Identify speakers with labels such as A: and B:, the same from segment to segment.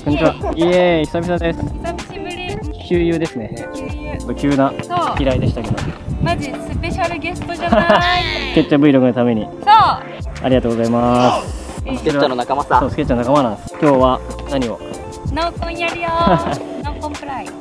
A: こんにちは。イエーイ、久々です。
B: 久しぶり。
A: 旧友ですね。急な依頼でしたけど。
B: マジスペシャルゲストじゃない。
A: スケッチャ Vlog のために。
B: そう。
A: ありがとうございます。
C: スケッチャの仲間さ。
A: そう、スケッチャの仲間なんです。今日は何を？
B: ノーコンやるよ。ノーコンプライ。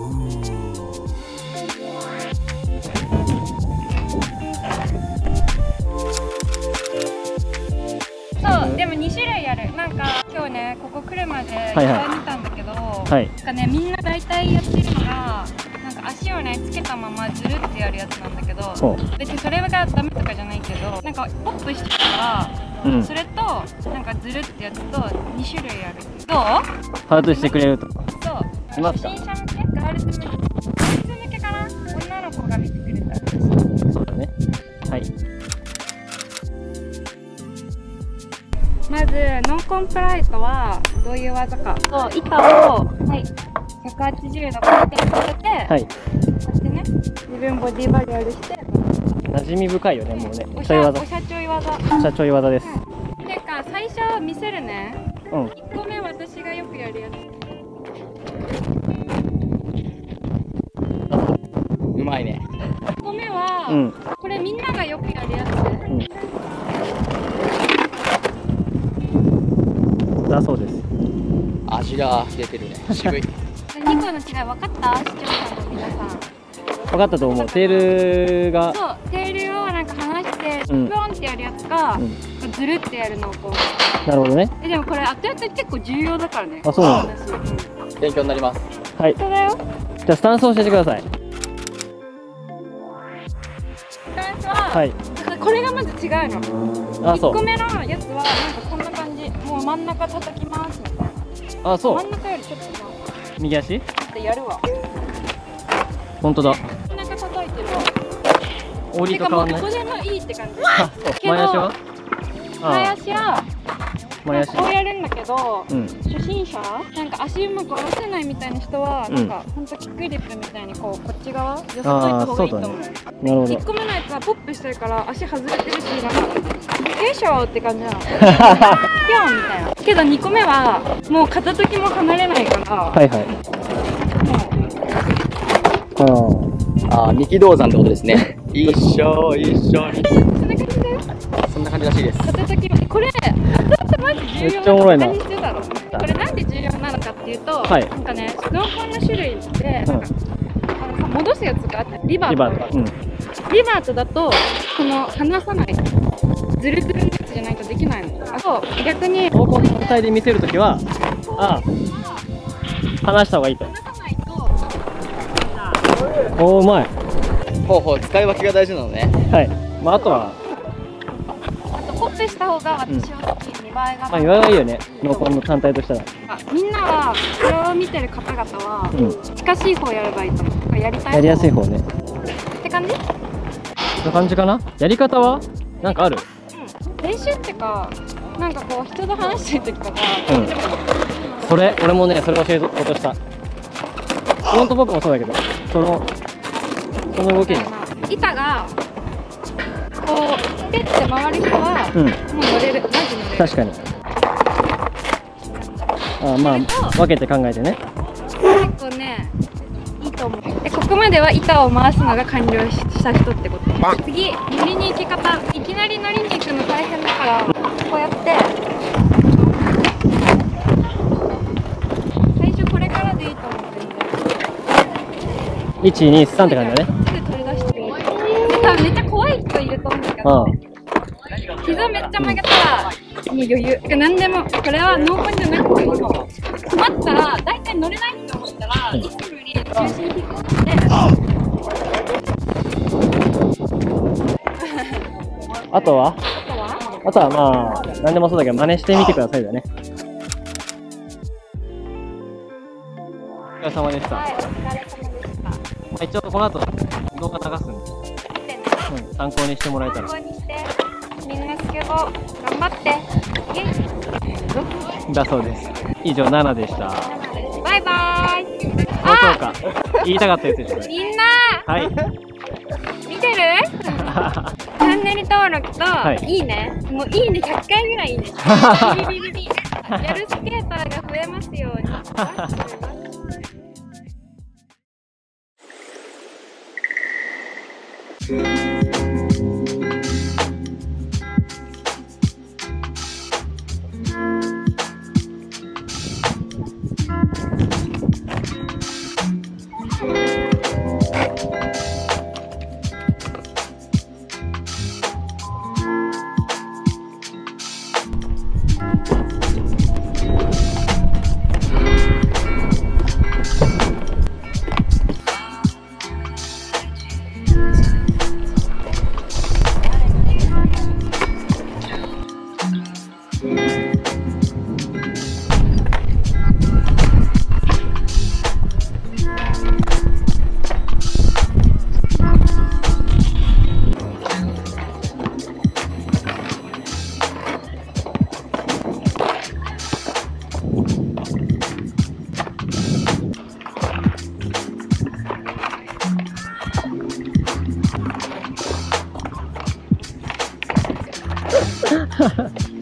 B: そう、でも2種類ある。なんか今日ね、ここ来るまでいっぱい見たんだけど、なんかね、みんな大体やってるのが、なんか足をねつけたままずるってやるやつなんだけど、別にそれがダメとかじゃないけど、なんかポップしてたら、それとなんかずるってやつと2種類ある。どう？
A: パートしてくれると。
B: そう。初心者向け、ガールズ向け、ガールズ向けかな？女の子が見てくれたら嬉しい。
A: そうだね。はい。
B: まずノンコンプライトはどういう技か。そう、板を、はい、180度回転させて、はい、こうやってね、自分ボディバリアルして。
A: 馴染み深いよね、もうね。
B: おしゃちょい技。
A: おしゃちょい技です。
B: てか、最初見せるね。1個目私がよくやるやつ。
C: うまいね。
B: 1個目は、これみんながよくやるやつ。
A: だそうです。
C: 味が出てるね。渋い。
B: 2個の違い分かった？視聴者の皆さん。
A: 分かったと思う。テールが。
B: そう、テールをなんか離して、ピョンってやるやつか、ずるってやるのをこう。
A: なるほどね。
B: でもこれ後々結構重要だからね。
A: あ、そうなの。
C: 勉強になります。
A: はい。じゃあスタンスを教えてください。ス
B: タンスは、
A: はい。
B: これがまず違うの。
A: あ、そう。
B: 1個目のやつはなんかこんな感じ。もう真ん中叩きますみたいな。
A: あ、そう。
B: 真ん中よりちょっと
A: 右足？
B: ちょっとやるわ。
A: 本当だ。
B: 真ん中叩いてるわ。
A: 折りと変わんない。
B: ここでもいいって感じ。
A: 前足は？
B: 前足はこうやるんだけど、初心者なんか足うまく合わせないみたいな人はなんかほんとキックリップみたいにこっち側よそといた方がいいと思う。1個目のやつはポップしてるから足外れてるし、なんかよいしょって感じなの。ピョンみたいな。けど2個目はもう片時も離れないから。はいはい。
C: 二木道山ってことですね。一緒に。そんな感じだよ。そんな感じらしいです。
B: 片時もこれ後々マジ重要なの。これなんで重要なのかっていうと、なんかね、ノーコンの種類でなんか戻すやつがあって、リバートだとこの離さないズルズルのやつじゃないとできないの。あと逆に
A: ノーコン単体で見せるときは離した方がいいと。おー、うまい。
C: 使い分けが大事なのね。
A: はい。まああとは
B: ポップした方が私は好き。見栄えが。
A: まあ見栄えがいいよね。ノーコンの単体としたら。
B: みんなはこれを見てる方々は近しい方やればいいと思う。やりたい方。
A: やりやすい方ね。
B: って感じ？
A: こんな感じかな。やり方はなんかある？
B: 練習ってか、なんかこう人と話してる時とか。
A: 俺もね、それ教えようとした。フロントポップもそうだけど、その動きに。
B: 板がこうペッて回る人はもう乗れる。マジ乗れる。
A: 確かに。まあ分けて考えてね。
B: 結構ね、いいと思う。ここまでは板を回すのが完了した人ってこと。次、乗りに行き方。いきなり乗りに行くの大変だから、こうやって最初これからでいいと思う。
A: 1、2、3って感じだね。
B: すぐ取り出してる。多分めっちゃ怖い人いると思うんだけど、膝めっちゃ曲げたらもう余裕。何でも、これはノーコンじゃなくても詰まったら大体乗れないって思ったらいつもより中心低くして
A: あとはまあ何でもそうだけど真似してみてくださいだね。お疲れ様でした。
B: はい、お疲れ様でした。
A: 一応この後動画流すんで、参考にしてもらえたら。
B: 参考にして、みんなスケボー頑張って。
A: だそうです。以上7でした。
B: バイバイ。
A: そうか。言いたかったやつでしょ。
B: みんな。
A: はい。
B: 見てる？チャンネル登録と、いいね。もういいね100回ぐらいいいね。ビリビリビリ。やるスケーターが増えますように。
A: ハハハ。